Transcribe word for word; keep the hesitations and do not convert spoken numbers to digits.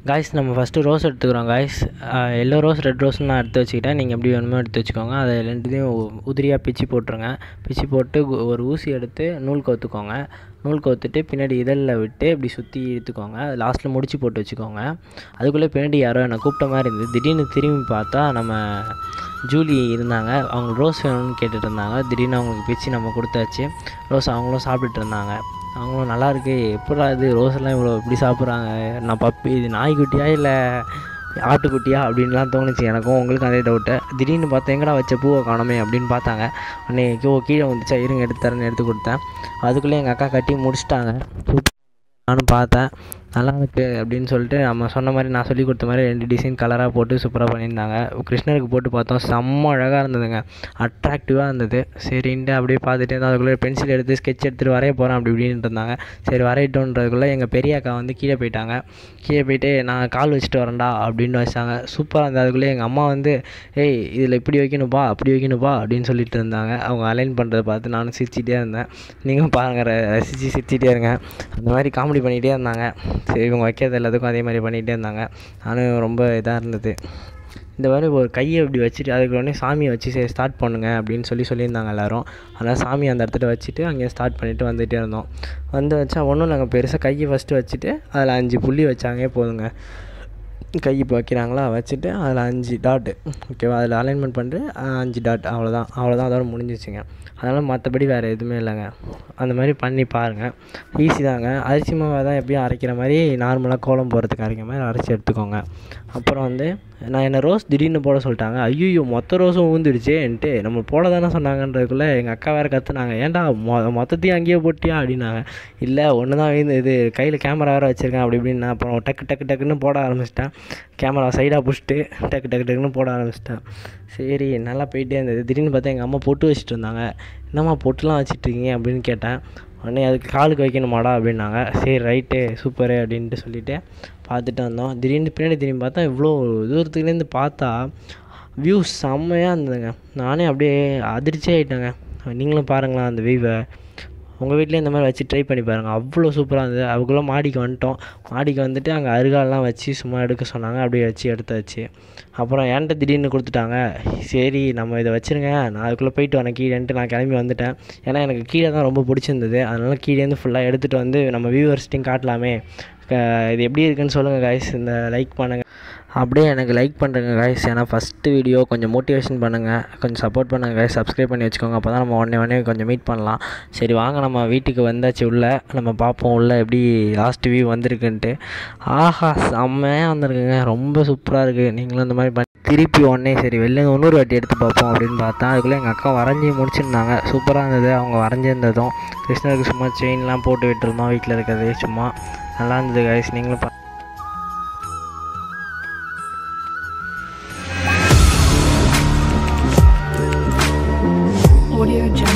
Guys நம்ம first rose எடுத்துக்கிறோம் guys. Yellow rose red ரோஸ்னு நான் எடுத்து வச்சுக்கிட்டேன். நீங்கள் எப்படி வேணுமோ எடுத்து வச்சுக்கோங்க. அதை ரெண்டுத்தையும் உதிரியாக பிச்சு போட்டுருங்க. பிச்சு போட்டு ஒரு ஊசி எடுத்து நூல் கோத்துக்கோங்க. நூல் கோத்துட்டு பின்னாடி இதழில் விட்டு இப்படி சுற்றி இழுத்துக்கோங்க. லாஸ்ட்டில் முடிச்சு போட்டு வச்சுக்கோங்க. அதுக்குள்ளே பின்னாடி யாரோ என்னை கூப்பிட்ட மாதிரி இருந்தது. திடீர்னு திரும்பி பார்த்தா நம்ம ஜூலி இருந்தாங்க. அவங்க ரோஸ் வேணும்னு கேட்டுட்டு இருந்தாங்க. திடீர்னு அவங்களுக்கு பிச்சு நம்ம கொடுத்தாச்சு. ரோஸ் அவங்களும் சாப்பிட்டுட்டு இருந்தாங்க. அவங்களும் நல்லாயிருக்கு, எப்படா இது ரோஸெல்லாம் இவ்வளோ இப்படி சாப்பிட்றாங்க, நான் பப்பி இது நாய்க்குட்டியா இல்லை ஆட்டுக்குட்டியா அப்படின்லாம் தோணுச்சு எனக்கும். உங்களுக்கும் அதே டவுட்டு. திடீர்னு பார்த்தா எங்கடா வச்ச பூவை காணோமே அப்படின்னு பார்த்தாங்க. அன்றைக்கி ஓ கீழே வந்துச்சா, இருங்க எடுத்து தரேன்னு எடுத்து கொடுத்தேன். அதுக்குள்ளே எங்கள் அக்கா கட்டி முடிச்சிட்டாங்க. நானும் பார்த்தேன், நல்லா இருக்குது அப்படின்னு சொல்லிட்டு நம்ம சொன்ன மாதிரி நான் சொல்லி கொடுத்த மாதிரி ரெண்டு டிசைன் கலராக போட்டு சூப்பராக பண்ணியிருந்தாங்க. கிருஷ்ணருக்கு போட்டு பார்த்தோம், செம்ம அழகாக இருந்ததுங்க, அட்ராக்டிவாக இருந்தது. சரின்ட்டு அப்படியே பார்த்துட்டு இருந்தால் அதுக்குள்ளே பென்சில் எடுத்து ஸ்கெட்ச் எடுத்துகிட்டு வரைய போகிறேன் அப்படி இப்படின்ட்டு இருந்தாங்க. சரி வரையிட்டோன்றதுக்குள்ளே எங்கள் பெரிய அக்கா வந்து கீழே போயிட்டாங்க. கீழே போயிட்டு நான் கால் வச்சுட்டு வரேன்டா அப்படின்னு வச்சாங்க. சூப்பராக இருந்தது. அதுக்குள்ளே எங்கள் அம்மா வந்து ஏய் இதில் இப்படி வைக்கணுப்பா அப்படி வைக்கணுப்பா அப்படின்னு சொல்லிட்டு இருந்தாங்க. அவங்க அலைன் பண்ணுறதை பார்த்து நானும் சிரிச்சிட்டே இருந்தேன். நீங்களும் பாருங்கள், ரசித்து சிரிச்சிட்டே இருங்க. அந்த மாதிரி காமெடி பண்ணிகிட்டே இருந்தாங்க. சரி இவங்க வைக்கிறது எல்லாத்துக்கும் அதே மாதிரி பண்ணிகிட்டே இருந்தாங்க. நானும் ரொம்ப இதாக இருந்தது. இந்த மாதிரி ஒரு கையை இப்படி வச்சுட்டு அதுக்கு உடனே சாமியை வச்சு சரி ஸ்டார்ட் பண்ணுங்க அப்படின்னு சொல்லி சொல்லியிருந்தாங்க எல்லோரும். அதனால் சாமி அந்த இடத்துல வச்சுட்டு அங்கேயே ஸ்டார்ட் பண்ணிவிட்டு வந்துகிட்டே இருந்தோம். வந்து வச்சா ஒன்றும் நாங்கள் பெருசாக கையை ஃபஸ்ட்டு வச்சுட்டு அதில் அஞ்சு புள்ளி வச்சாங்கே போதுங்க. கை இப்போ வைக்கிறாங்களா வச்சுட்டு அதில் அஞ்சு டாட்டு ஓகேவா, அதில் அலைன்மெண்ட் பண்ணிட்டு அஞ்சு டாட் அவ்வளோதான் அவ்வளோதான் அதோட முடிஞ்சிச்சுங்க. அதனால் மற்றபடி வேறு எதுவுமே இல்லைங்க. அந்த மாதிரி பண்ணி பாருங்கள், ஈஸி தாங்க. அரிசி மாவை தான் எப்படியும் அரைக்கிற மாதிரி நார்மலாக கோலம் போடுறதுக்கு அரைக்கிற மாதிரி அரைச்சி எடுத்துக்கோங்க. அப்புறம் வந்து நான் என்ன ரோஸ் திடீர்னு போட சொல்லிட்டாங்க. ஐயோ மொத்த ரோஸும் ஊந்துடுச்சேன்ட்டு நம்ம போட தானே சொன்னாங்கன்றதுக்குள்ளே எங்கள் அக்கா வேறு கற்றுனாங்க, ஏன்டா மொ மொத்தத்தையும் அங்கேயே போட்டியா அப்படின்னாங்க. இல்லை ஒன்று தான் வீந்து இது கையில் கேமரா வேறு வச்சுருக்கேன் அப்படி இப்படின்னு. அப்புறம் டக்கு டக்கு டக்குன்னு போட ஆரம்பிச்சிட்டேன். கேமரா சைடாக பிடிச்சிட்டு டக்கு டக்கு டக்குன்னு போட ஆரம்பிச்சிட்டேன். சரி நல்லா போயிட்டே இருந்தது. திடீர்னு பார்த்தா எங்கள் அம்மா பொட்டு வச்சுட்டு இருந்தாங்க. என்னம்மா பொட்டுலாம் வச்சுட்ருக்கீங்க அப்படின்னு கேட்டேன். உடனே அதுக்கு காலுக்கு வைக்கணுமாடா அப்படின்னாங்க. சரி ரைட்டு சூப்பரு அப்படின்ட்டு சொல்லிவிட்டு பார்த்துட்டு வந்தோம். திடீர்னு பின்னாடி திரும்பி பார்த்தா இவ்வளோ தூரத்துலேருந்து பார்த்தா வியூ செம்மையாக இருந்ததுங்க. நானே அப்படியே அதிர்ச்சி ஆகிட்டேங்க. நீங்களும் பாருங்களேன் அந்த வியூவை. உங்கள் வீட்லேயும் இந்த மாதிரி வச்சு ட்ரை பண்ணி பாருங்கள், அவ்வளோ சூப்பராக இருந்தது. அதுக்குள்ளே மாடிக்கு வந்துட்டோம். மாடிக்கு வந்துட்டு அங்கே அருகாலெலாம் வச்சு சும்மா எடுக்க சொன்னாங்க. அப்படியே வச்சு எடுத்தாச்சு. அப்புறம் என்கிட்ட திடீர்னு கொடுத்துட்டாங்க. சரி நம்ம இதை வச்சுருங்க, நான் அதுக்குள்ளே போயிட்டு வரேன் கீழேன்ட்டு நான் கிளம்பி வந்துட்டேன். ஏன்னா எனக்கு கீழே தான் ரொம்ப பிடிச்சிருந்தது. அதனால் கீழேருந்து ஃபுல்லாக எடுத்துகிட்டு வந்து நம்ம வியூவர்ஸ்ட்டையும் காட்டலாமே. இது எப்படி இருக்குன்னு சொல்லுங்கள் காய்ஸ், இந்த லைக் பண்ணுங்கள். அப்படியே எனக்கு லைக் பண்ணுறேங்க காய்ஸ். ஏன்னா ஃபஸ்ட்டு வீடியோ கொஞ்சம் மோட்டிவேஷன் பண்ணுங்கள், கொஞ்சம் சப்போர்ட் பண்ணுங்கள் காய்ஸ். சப்ஸ்கிரைப் பண்ணி வச்சுக்கோங்க, அப்போ தான் நம்ம உடனே உடனே கொஞ்சம் மீட் பண்ணலாம். சரி வாங்க நம்ம வீட்டுக்கு வந்தாச்சு. உள்ளே நம்ம பார்ப்போம் உள்ளே எப்படி லாஸ்ட் வியூ வந்திருக்குன்ட்டு. ஆஹா செம்மையாக வந்திருக்குங்க, ரொம்ப சூப்பராக இருக்குது. நீங்களும் இந்த மாதிரி பண்ணி திருப்பி உடனே சரி வெளில இன்னொரு வாட்டி எடுத்து பார்ப்போம் அப்படின்னு பார்த்தா அதுக்குள்ளே எங்கள் அக்கா வரைஞ்சி முடிச்சிருந்தாங்க. சூப்பராக இருந்தது. அவங்க வரைஞ்சிருந்ததும் கிருஷ்ணருக்கு சும்மா செயின்லாம் போட்டு விட்டுருந்தோம் வீட்டில் இருக்கிறது. சும்மா நல்லா இருந்தது காய்ஸ். நீங்களும் Audio